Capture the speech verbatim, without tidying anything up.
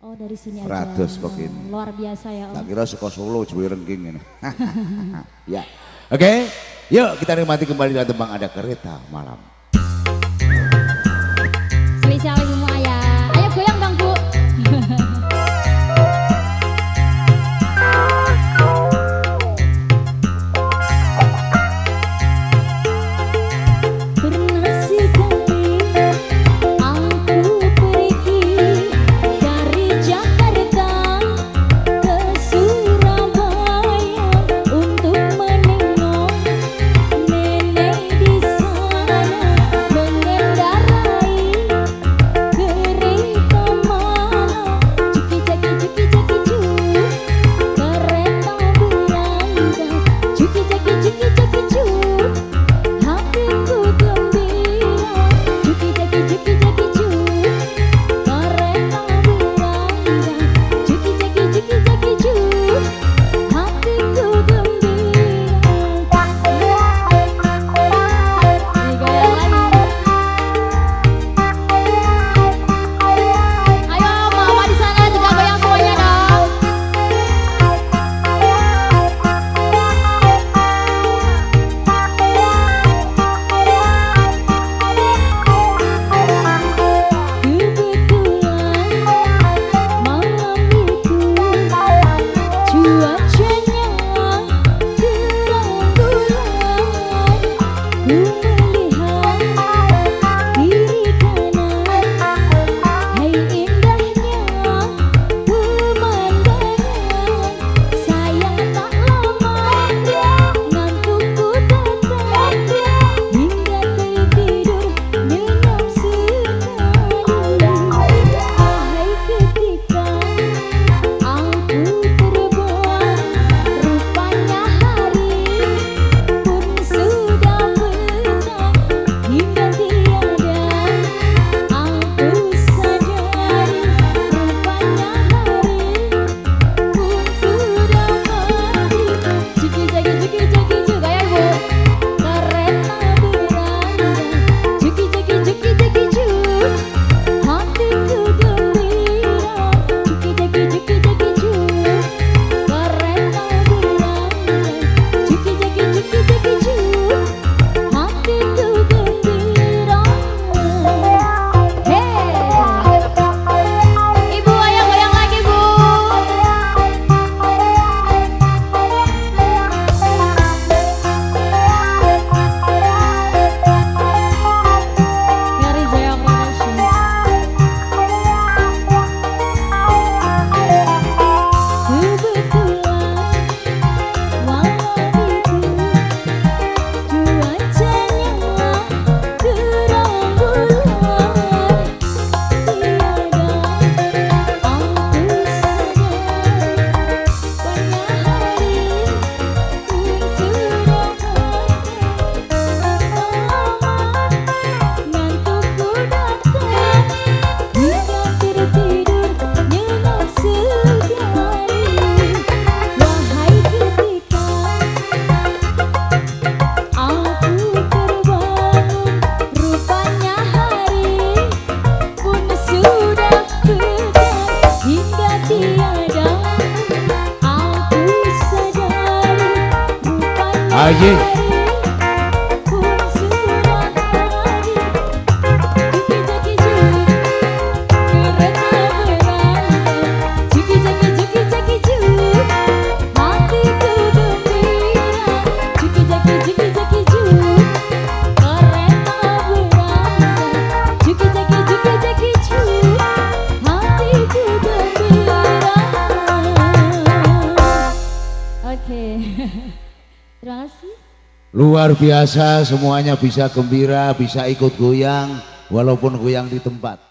Oh dari sini aja. Ratus kok ini. Luar biasa ya Om. Tak kira suka Solo Jawa Rengking ini. Ya. Oke, okay. Yuk kita nikmati kembali dengan tembang Ada Kereta Malam. Spesial Ibu Maya. Ayo goyang dong Bu. Aye. Terima kasih. Luar biasa, semuanya bisa gembira, bisa ikut goyang walaupun goyang di tempat.